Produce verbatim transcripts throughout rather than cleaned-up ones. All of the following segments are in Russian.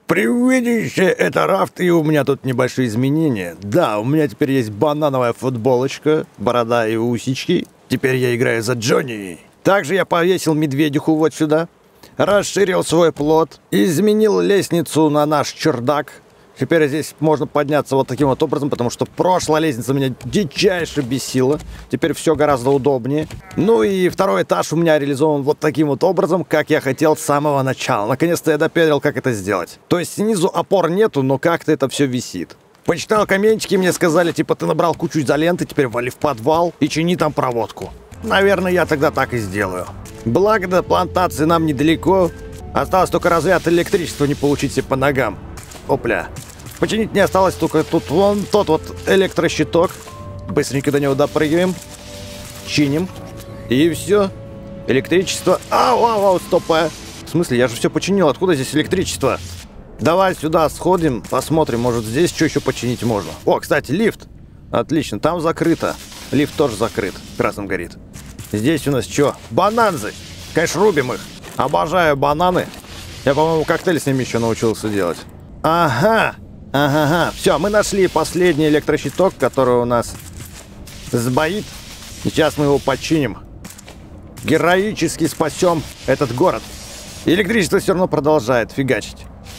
Привидище, это Рафт, и у меня тут небольшие изменения. Да, у меня теперь есть банановая футболочка, борода и усички. Теперь я играю за Джонни. Также я повесил медведиху вот сюда, расширил свой плот, изменил лестницу на наш чердак. Теперь здесь можно подняться вот таким вот образом, потому что прошлая лестница меня дичайше бесила. Теперь все гораздо удобнее. Ну и второй этаж у меня реализован вот таким вот образом, как я хотел с самого начала. Наконец-то я допедал, как это сделать. То есть снизу опор нету, но как-то это все висит. Почитал комментики, мне сказали, типа, ты набрал кучу изоленты, теперь вали в подвал и чини там проводку. Наверное, я тогда так и сделаю. Благо до плантации нам недалеко. Осталось только разряд электричества не получить себе по ногам. Опля. Починить не осталось только тут вон тот вот электрощиток. Быстренько до него допрыгиваем. Чиним. И все. Электричество. Ау, ау, ау, стопа. В смысле, я же все починил. Откуда здесь электричество? Давай сюда сходим, посмотрим, может здесь что еще починить можно. О, кстати, лифт. Отлично, там закрыто. Лифт тоже закрыт. Красным горит. Здесь у нас что? Бананзы. Конечно, рубим их. Обожаю бананы. Я, по-моему, коктейль с ними еще научился делать. Ага. Ага, ага. Все, мы нашли последний электрощиток, который у нас сбоит. Сейчас мы его починим. Героически спасем этот город. И электричество все равно продолжает фигачить.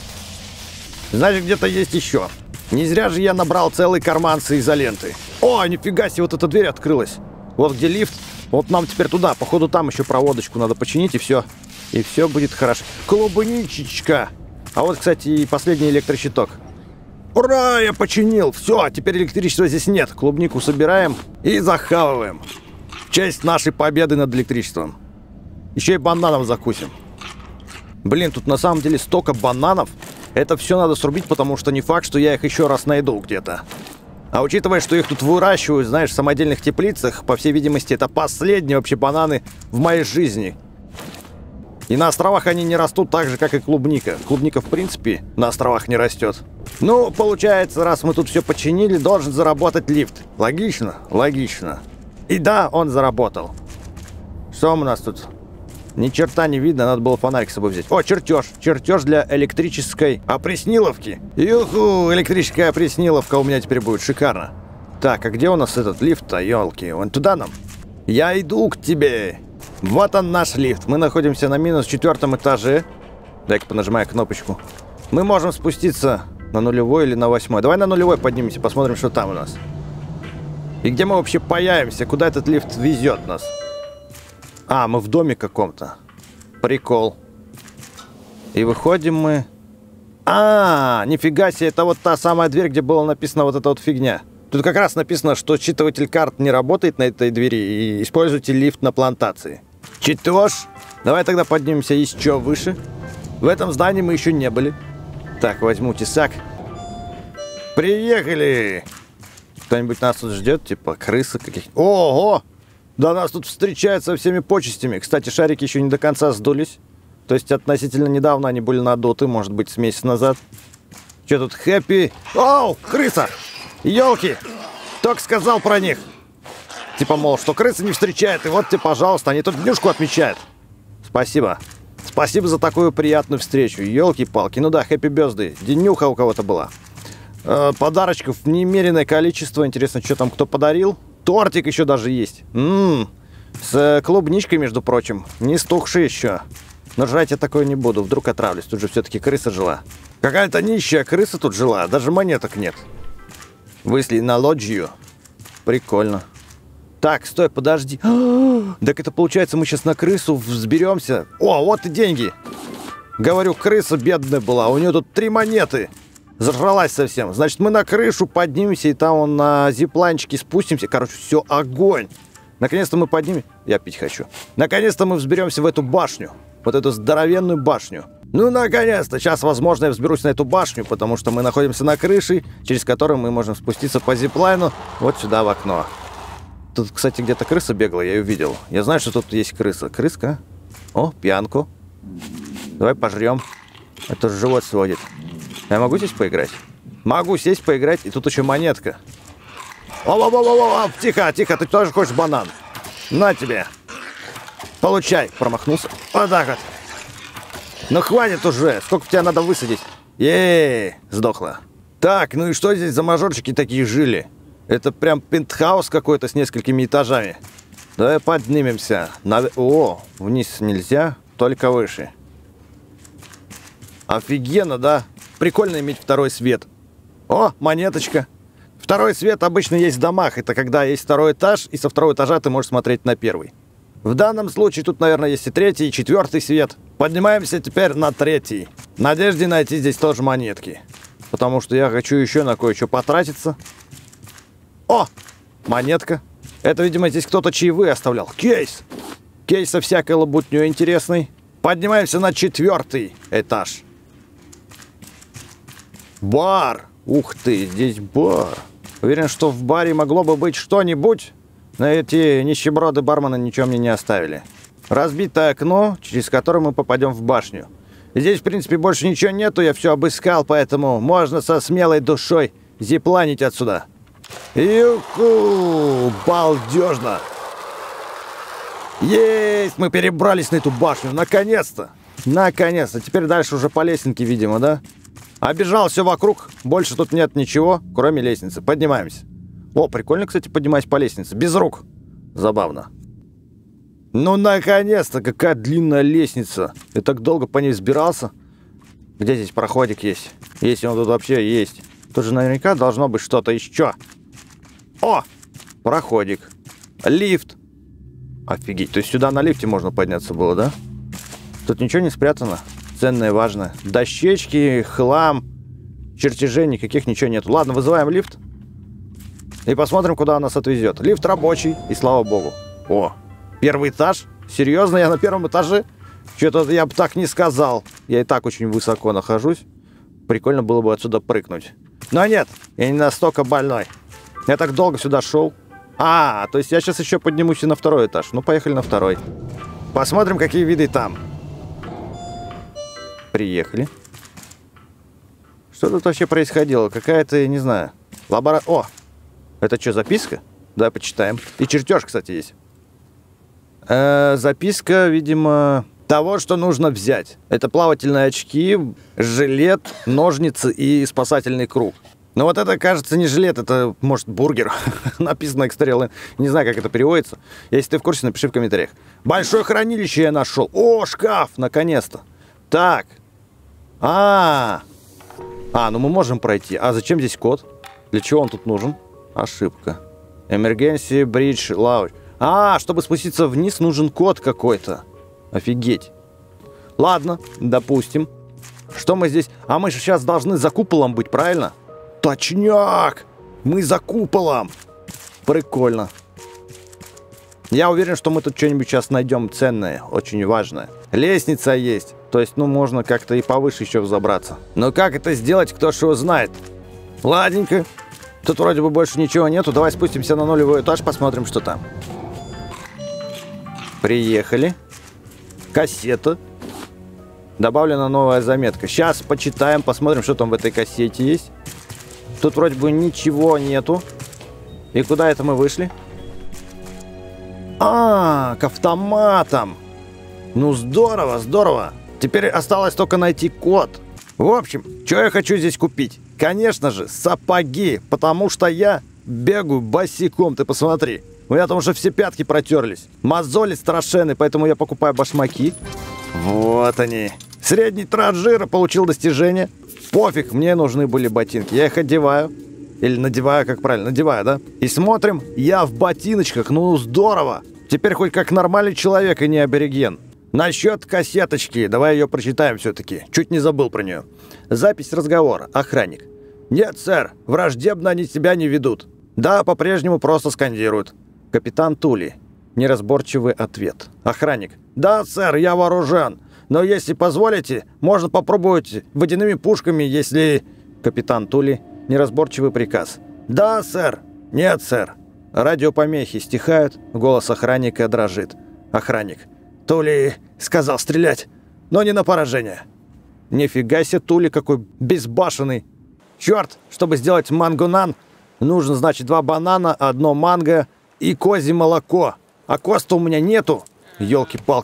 Значит, где-то есть еще. Не зря же я набрал целый карман с изолентой. О, нифига себе, вот эта дверь открылась. Вот где лифт. Вот нам теперь туда. Походу, там еще проводочку надо починить, и все. И все будет хорошо. Клубничечка. А вот, кстати, и последний электрощиток. Ура, я починил. Все, теперь электричества здесь нет. Клубнику собираем и захавываем. В честь нашей победы над электричеством. Еще и бананов закусим. Блин, тут на самом деле столько бананов. Это все надо срубить, потому что не факт, что я их еще раз найду где-то. А учитывая, что их тут выращивают, знаешь, в самодельных теплицах, по всей видимости, это последние вообще бананы в моей жизни. И на островах они не растут так же, как и клубника. Клубника, в принципе, на островах не растет. Ну, получается, раз мы тут все починили, должен заработать лифт. Логично? Логично. И да, он заработал. Что у нас тут? Ни черта не видно, надо было фонарик с собой взять. О, чертеж. Чертеж для электрической опресниловки. Юху, электрическая опресниловка у меня теперь будет. Шикарно. Так, а где у нас этот лифт-то, елки? Вон туда нам. Я иду к тебе. Вот он наш лифт. Мы находимся на минус четвертом этаже. Дай-ка понажимаю кнопочку. Мы можем спуститься на нулевой или на восьмой. Давай на нулевой поднимемся, посмотрим, что там у нас. И где мы вообще появимся? Куда этот лифт везет нас? А, мы в доме каком-то. Прикол. И выходим мы... А, нифига себе, это вот та самая дверь, где было написано вот эта вот фигня. Тут как раз написано, что считыватель карт не работает на этой двери, и используйте лифт на плантации. Читож. Давай тогда поднимемся еще выше. В этом здании мы еще не были. Так, возьму тесак. Приехали! Кто-нибудь нас тут ждет? Типа крысы каких-то. Ого! Да нас тут встречают со всеми почестями. Кстати, шарики еще не до конца сдулись. То есть относительно недавно они были надуты, может быть, с месяц назад. Что тут, хэппи? Оу, крыса! Ёлки! Только сказал про них. Типа, мол, что крысы не встречают. И вот тебе, пожалуйста, они тут днюшку отмечают. Спасибо. Спасибо за такую приятную встречу. Ёлки-палки. Ну да, хэппи бёздэй. Денюха у кого-то была. Э, подарочков немереное количество. Интересно, что там кто подарил? Тортик еще даже есть. Ммм. С клубничкой, между прочим. Не стухший еще. Но жрать я такое не буду. Вдруг отравлюсь. Тут же все-таки крыса жила. Какая-то нищая крыса тут жила. Даже монеток нет. Высли на лоджию. Прикольно. Так, стой, подожди. Так это получается, мы сейчас на крысу взберемся. О, вот и деньги. Говорю, крыса бедная была. У нее тут три монеты. Зажралась совсем. Значит, мы на крышу поднимемся, и там он на зипланчике спустимся. Короче, все, огонь. Наконец-то мы поднимем... Я пить хочу. Наконец-то мы взберемся в эту башню. Вот эту здоровенную башню. Ну, наконец-то. Сейчас, возможно, я взберусь на эту башню, потому что мы находимся на крыше, через которую мы можем спуститься по зиплайну вот сюда в окно. Тут, кстати, где-то крыса бегала, я ее видел. Я знаю, что тут есть крыса. Крыска? О, пьянку. Давай пожрем. Это же живот сводит. Я могу здесь поиграть? Могу сесть поиграть, и тут еще монетка. О-о-о-о-о! Тихо, тихо, ты тоже хочешь банан? На тебе. Получай. Промахнулся. Вот так вот. Ну хватит уже. Сколько тебя надо высадить? Еее, сдохла. Так, ну и что здесь за мажорчики такие жили? Это прям пентхаус какой-то с несколькими этажами. Давай поднимемся. Надо... О, вниз нельзя, только выше. Офигенно, да? Прикольно иметь второй свет. О, монеточка. Второй свет обычно есть в домах. Это когда есть второй этаж, и со второго этажа ты можешь смотреть на первый. В данном случае тут, наверное, есть и третий, и четвертый свет. Поднимаемся теперь на третий. В надежде найти здесь тоже монетки. Потому что я хочу еще на кое-что потратиться. О! Монетка. Это, видимо, здесь кто-то чаевые оставлял. Кейс! Кейс со всякой лабутней интересный. Поднимаемся на четвертый этаж. Бар! Ух ты, здесь бар. Уверен, что в баре могло бы быть что-нибудь, но эти нищеброды бармена ничего мне не оставили. Разбитое окно, через которое мы попадем в башню. Здесь, в принципе, больше ничего нету, я все обыскал, поэтому можно со смелой душой зипланить отсюда. Юху! Балдежно! Есть! Мы перебрались на эту башню, наконец-то! Наконец-то! Теперь дальше уже по лесенке, видимо, да? Обежал все вокруг, больше тут нет ничего, кроме лестницы. Поднимаемся. О, прикольно, кстати, поднимаюсь по лестнице. Без рук. Забавно. Ну, наконец-то, какая длинная лестница. Я так долго по ней взбирался. Где здесь проходик есть? Если он тут вообще есть. Тут же наверняка должно быть что-то еще. О! Проходик. Лифт. Офигеть. То есть сюда на лифте можно подняться было, да? Тут ничего не спрятано. Ценное, важное. Дощечки, хлам, чертежей никаких, ничего нет. Ладно, вызываем лифт. И посмотрим, куда он нас отвезет. Лифт рабочий, и слава богу. О, первый этаж? Серьезно, я на первом этаже? Что-то я бы так не сказал. Я и так очень высоко нахожусь. Прикольно было бы отсюда прыгнуть. Но нет, я не настолько больной. Я так долго сюда шел. А, то есть я сейчас еще поднимусь и на второй этаж. Ну, поехали на второй. Посмотрим, какие виды там. Приехали. Что тут вообще происходило? Какая-то, я не знаю, лабора... О! Это что, записка? Давай почитаем. И чертеж, кстати, есть. Э-э, записка, видимо, того, что нужно взять. Это плавательные очки, жилет, ножницы и спасательный круг. Но вот это, кажется, не жилет, это, может, бургер. Написано экстрелы. Не знаю, как это переводится. Если ты в курсе, напиши в комментариях. Большое хранилище я нашел. О, шкаф, наконец-то. Так. А, -а, а. А, ну мы можем пройти. А зачем здесь код? Для чего он тут нужен? Ошибка. Emergency Bridge Lounge. А, чтобы спуститься вниз, нужен код какой-то. Офигеть. Ладно, допустим. Что мы здесь? А мы же сейчас должны за куполом быть, правильно? Точняк! Мы за куполом. Прикольно. Я уверен, что мы тут что-нибудь сейчас найдем ценное, очень важное. Лестница есть. То есть, ну, можно как-то и повыше еще взобраться. Но как это сделать, кто ж его знает? Ладненько. Тут вроде бы больше ничего нету. Давай спустимся на нулевой этаж, посмотрим, что там. Приехали. Кассета. Добавлена новая заметка. Сейчас почитаем, посмотрим, что там в этой кассете есть. Тут вроде бы ничего нету. И куда это мы вышли? А, к автоматам. Ну, здорово, здорово. Теперь осталось только найти код. В общем, что я хочу здесь купить? Конечно же, сапоги, потому что я бегаю босиком, ты посмотри. У меня там уже все пятки протерлись. Мозоли страшенные, поэтому я покупаю башмаки. Вот они. Средний трат жира, получил достижение. Пофиг, мне нужны были ботинки. Я их одеваю. Или надеваю, как правильно, надеваю, да? И смотрим, я в ботиночках, ну здорово. Теперь хоть как нормальный человек и не абориген. Насчет кассеточки, давай ее прочитаем все-таки. Чуть не забыл про нее. Запись разговора. Охранник. Нет, сэр, враждебно они себя не ведут. Да, по-прежнему просто скандируют. Капитан Тули. Неразборчивый ответ. Охранник. Да, сэр, я вооружен. Но если позволите, можно попробовать водяными пушками, если... Капитан Тули. Неразборчивый приказ. Да, сэр. Нет, сэр. Радиопомехи стихают, голос охранника дрожит. Охранник. Тули сказал стрелять, но не на поражение. Нифига себе, Тули какой безбашенный. Черт, чтобы сделать мангунан, нужно, значит, два банана, одно манго и козье молоко. А коста у меня нету. Ёлки-палки.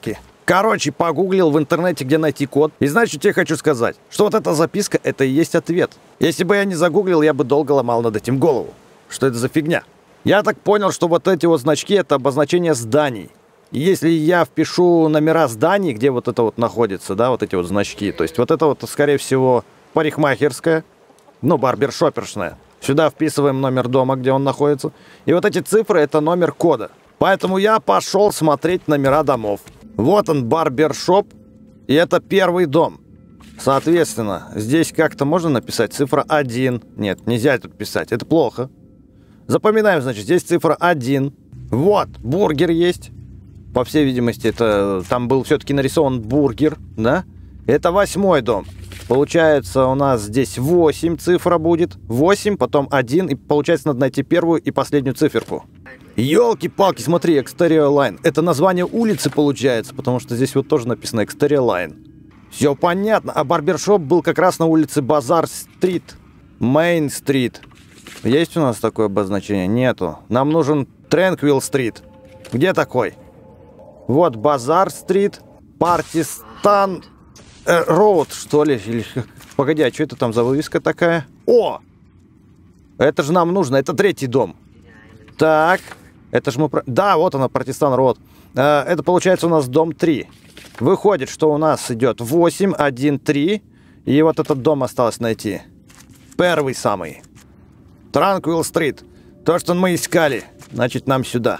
Короче, погуглил в интернете, где найти код. И знаешь, что тебе хочу сказать? Что вот эта записка, это и есть ответ. Если бы я не загуглил, я бы долго ломал над этим голову. Что это за фигня? Я так понял, что вот эти вот значки — это обозначение зданий. И если я впишу номера зданий, где вот это вот находится, да, вот эти вот значки, то есть вот это вот, скорее всего, парикмахерская, ну, барбершопершная. Сюда вписываем номер дома, где он находится. И вот эти цифры — это номер кода. Поэтому я пошел смотреть номера домов. Вот он, барбершоп, и это первый дом. Соответственно, здесь как-то можно написать цифра один. Нет, нельзя тут писать, это плохо. Запоминаем, значит, здесь цифра один. Вот, бургер есть. По всей видимости, это там был все-таки нарисован бургер, да? Это восьмой дом. Получается, у нас здесь восемь цифра будет. восемь, потом один, и получается, надо найти первую и последнюю циферку. Ёлки-палки, смотри, Exterior Line. Это название улицы получается, потому что здесь вот тоже написано Exterior Line. Все понятно. А барбершоп был как раз на улице Базар-стрит. Мейн-стрит. Есть у нас такое обозначение? Нету. Нам нужен Трэнквилл-стрит. Где такой? Вот Базар-стрит. Партистан... Э, Роуд, что ли? Или... Погоди, а что это там за вывеска такая? О! Это же нам нужно. Это третий дом. Так... Это же мы... Да, вот она, Партистан Роуд. Это получается у нас дом три. Выходит, что у нас идет восемь, один, три. И вот этот дом осталось найти. Первый самый. Транквилл-стрит. То, что мы искали. Значит, нам сюда.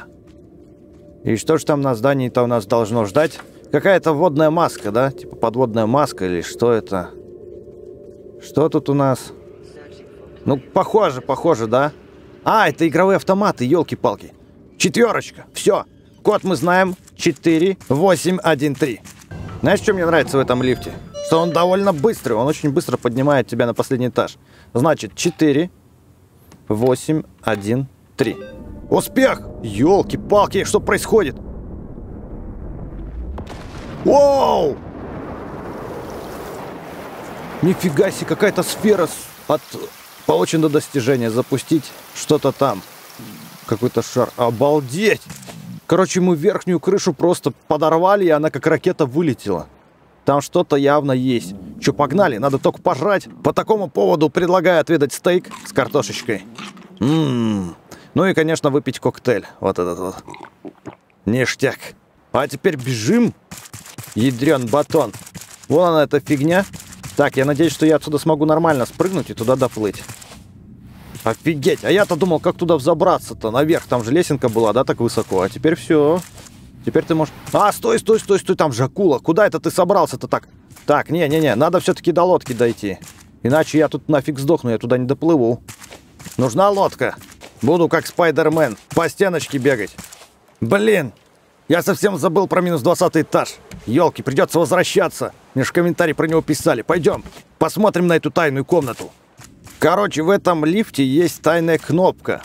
И что же там на здании-то у нас должно ждать? Какая-то водная маска, да? Типа подводная маска или что это? Что тут у нас? Ну, похоже, похоже, да? А, это игровые автоматы, елки-палки. Четверочка. Все. Код мы знаем. четыре, восемь, один, три. Знаешь, что мне нравится в этом лифте? Что он довольно быстрый. Он очень быстро поднимает тебя на последний этаж. Значит, четыре, восемь, один, три. Успех! Елки-палки, что происходит? Воу! Нифига себе, какая-то сфера от полученного достижения. Запустить что-то там. Какой-то шар. Обалдеть! Короче, мы верхнюю крышу просто подорвали, и она как ракета вылетела. Там что-то явно есть. Че, погнали? Надо только пожрать. По такому поводу предлагаю отведать стейк с картошечкой. Ммм. Ну и, конечно, выпить коктейль. Вот этот вот. Ништяк. А теперь бежим. Ядрен батон. Вон она, эта фигня. Так, я надеюсь, что я отсюда смогу нормально спрыгнуть и туда доплыть. Офигеть, а я-то думал, как туда взобраться-то наверх. Там же лесенка была, да, так высоко. А теперь все. Теперь ты можешь... А, стой, стой, стой, стой, там же акула. Куда это ты собрался-то так? Так, не-не-не, надо все-таки до лодки дойти. Иначе я тут нафиг сдохну, я туда не доплыву. Нужна лодка. Буду как Спайдермен, по стеночке бегать. Блин, я совсем забыл про минус двадцатый этаж. Ёлки, придется возвращаться. Мне же в комментарии про него писали. Пойдем, посмотрим на эту тайную комнату. Короче, в этом лифте есть тайная кнопка.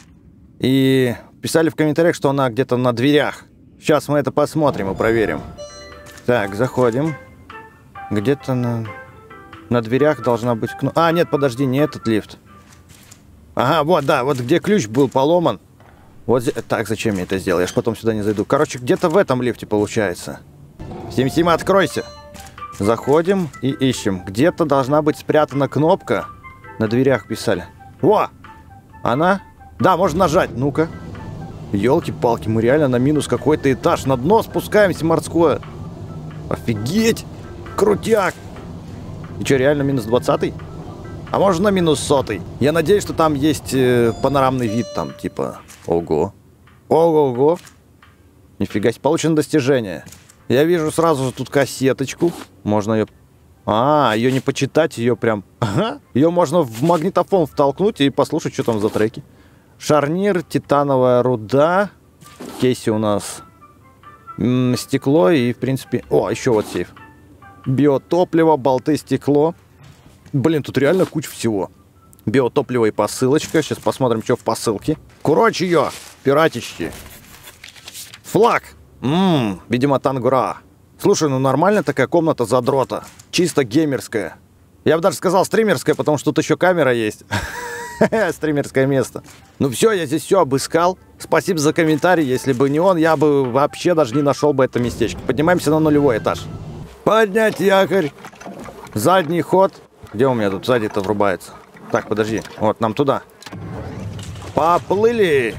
И писали в комментариях, что она где-то на дверях. Сейчас мы это посмотрим и проверим. Так, заходим. Где-то на... на дверях должна быть кнопка. А, нет, подожди, не этот лифт. Ага, вот, да, вот где ключ был поломан. Вот здесь... Так, зачем я это сделал? Я ж потом сюда не зайду. Короче, где-то в этом лифте получается. Сим-Сим, откройся. Заходим и ищем. Где-то должна быть спрятана кнопка. На дверях писали. Во! Она? Да, можно нажать. Ну-ка. Ёлки-палки, мы реально на минус какой-то этаж. На дно спускаемся морское. Офигеть! Крутяк! И что, реально минус двадцатый? А можно минус сотый? Я надеюсь, что там есть э, панорамный вид. Там типа... Ого. Ого-ого. Нифига себе. Получено достижение. Я вижу сразу же тут кассеточку. Можно ее... А, ее не почитать, ее прям... Ага. Ее можно в магнитофон втолкнуть и послушать, что там за треки. Шарнир, титановая руда. В кейсе у нас м-м, стекло и, в принципе... О, еще вот сейф. Биотопливо, болты, стекло. Блин, тут реально куча всего. Биотопливо и посылочка. Сейчас посмотрим, что в посылке. Короче, ее, пиратищи. Флаг. Ммм, видимо, Тангура. Слушай, ну нормально такая комната задрота. Чисто геймерская. Я бы даже сказал стримерская, потому что тут еще камера есть. Стримерское место. Ну все, я здесь все обыскал. Спасибо за комментарий. Если бы не он, я бы вообще даже не нашел бы это местечко. Поднимаемся на нулевой этаж. Поднять якорь. Задний ход. Где у меня тут сзади-то врубается? Так, подожди. Вот, нам туда. Поплыли.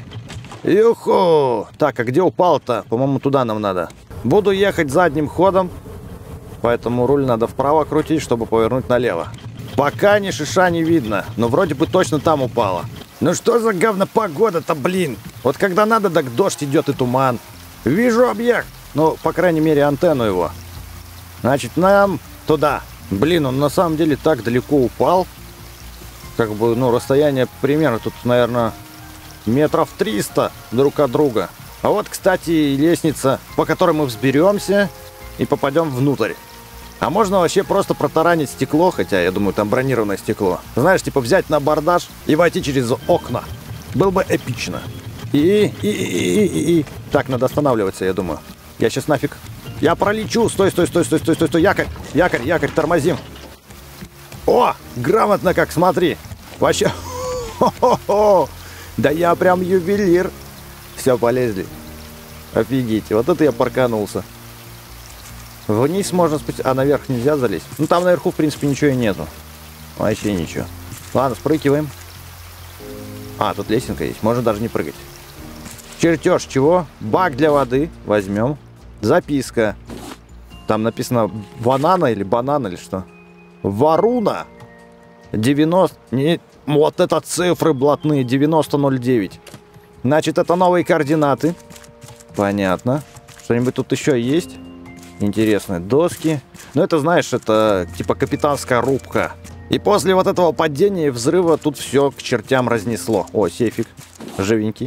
Юху. Так, а где упал-то? По-моему, туда нам надо. Буду ехать задним ходом. Поэтому руль надо вправо крутить, чтобы повернуть налево. Пока ни шиша не видно. Но вроде бы точно там упало. Ну что за говно погода-то, блин? Вот когда надо, так дождь идет и туман. Вижу объект. Ну, по крайней мере, антенну его. Значит, нам туда. Блин, он на самом деле так далеко упал. Как бы, ну, расстояние примерно тут, наверное, метров триста друг от друга. А вот, кстати, лестница, по которой мы взберемся и попадем внутрь. А можно вообще просто протаранить стекло, хотя, я думаю, там бронированное стекло. Знаешь, типа взять на абордаж и войти через окна. Было бы эпично. И, и, и, и, и, и. Так, надо останавливаться, я думаю. Я сейчас нафиг. Я пролечу. Стой, стой, стой, стой, стой, стой, стой. Якорь, якорь, якорь, тормозим. О, грамотно как, смотри. Вообще. Хо-хо-хо. Да я прям ювелир. Все, полезли. Офигеть, вот это я парканулся. Вниз можно спуститься, а наверх нельзя залезть. Ну там наверху, в принципе, ничего и нету. Вообще ничего. Ладно, спрыгиваем. А, тут лесенка есть, можно даже не прыгать. Чертеж чего? Бак для воды. Возьмем. Записка. Там написано банана или банан или что? Варуна. девяносто... Не... Вот это цифры блатные. девяносто ноль девять. Значит, это новые координаты. Понятно. Что-нибудь тут еще есть? Интересные доски. Ну, это, знаешь, это типа капитанская рубка. И после вот этого падения и взрыва тут все к чертям разнесло. О, сейфик. Живенький.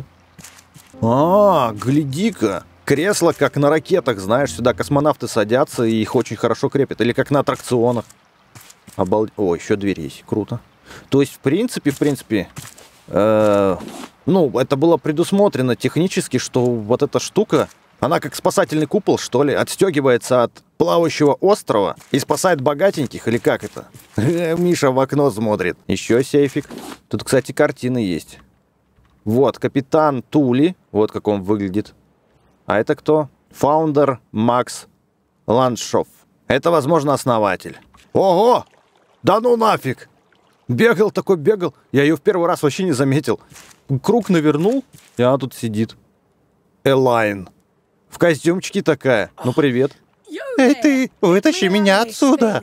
А, гляди-ка. Кресло, как на ракетах, знаешь, сюда космонавты садятся и их очень хорошо крепят. Или как на аттракционах. Обал... О, еще дверь есть. Круто. То есть, в принципе, в принципе... Э, ну, это было предусмотрено технически, что вот эта штука, она как спасательный купол, что ли, отстегивается от плавающего острова и спасает богатеньких, или как это? Миша в окно смотрит. Еще сейфик. Тут, кстати, картины есть. Вот, капитан Тули. Вот как он выглядит. А это кто? Фаундер Макс Ландшоф. Это, возможно, основатель. Ого! Да ну нафиг! Бегал такой, бегал. Я ее в первый раз вообще не заметил. Круг навернул, и она тут сидит. Элайн. В костюмчике такая. Ну, привет. Эй, ты, вытащи меня отсюда.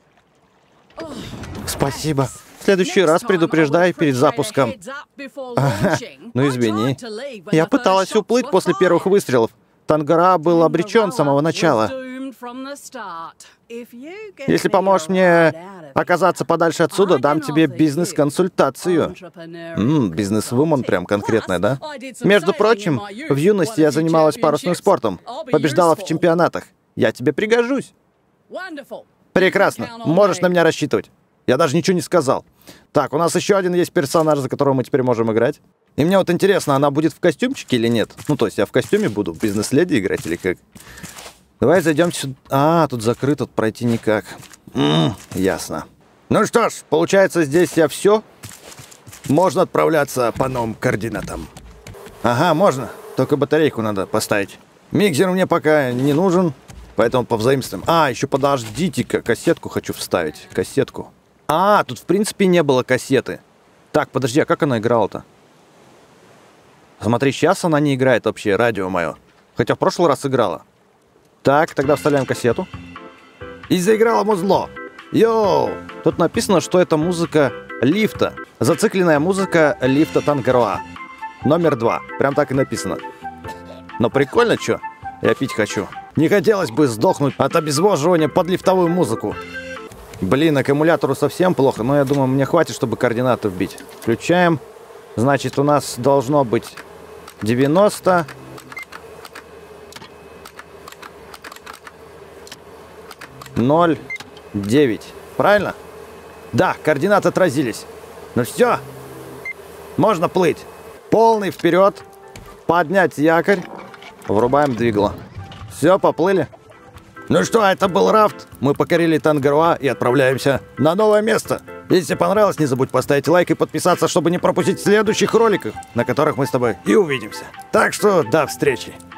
Спасибо. В следующий раз предупреждай перед запуском. Ага, ну извини. Я пыталась уплыть после первых выстрелов. Тангара был обречен с самого начала. Если поможешь мне оказаться подальше отсюда, дам тебе бизнес-консультацию. Ммм, бизнес-вумен прям конкретная, да? Между прочим, в юности я занималась парусным спортом, побеждала в чемпионатах. Я тебе пригожусь. Прекрасно, можешь на меня рассчитывать. Я даже ничего не сказал. Так, у нас еще один есть персонаж, за которого мы теперь можем играть. И мне вот интересно, она будет в костюмчике или нет? Ну, то есть я в костюме буду бизнес-леди играть или как? Давай зайдем сюда. А, тут закрыто, тут пройти никак. М-м, ясно. Ну что ж, получается, здесь я все. Можно отправляться по новым координатам. Ага, можно. Только батарейку надо поставить. Миксер мне пока не нужен, поэтому повзаимствуем. А, еще подождите-ка, кассетку хочу вставить. Кассетку. А, тут в принципе не было кассеты. Так, подожди, а как она играла-то? Смотри, сейчас она не играет вообще, радио мое. Хотя в прошлый раз играла. Так, тогда вставляем кассету. И заиграло музло. Йоу! Тут написано, что это музыка лифта. Зацикленная музыка лифта Тангароа. Номер два. Прям так и написано. Но прикольно, что? Я пить хочу. Не хотелось бы сдохнуть от обезвоживания под лифтовую музыку. Блин, аккумулятору совсем плохо, но я думаю, мне хватит, чтобы координаты вбить. Включаем. Значит, у нас должно быть девяносто... ноль девять. Правильно? Да, координаты отразились. Ну все. Можно плыть. Полный вперед. Поднять якорь. Врубаем двигло. Все, поплыли. Ну что, это был рафт. Мы покорили Тангароа и отправляемся на новое место. Если тебе понравилось, не забудь поставить лайк и подписаться, чтобы не пропустить следующих роликов, на которых мы с тобой и увидимся. Так что до встречи.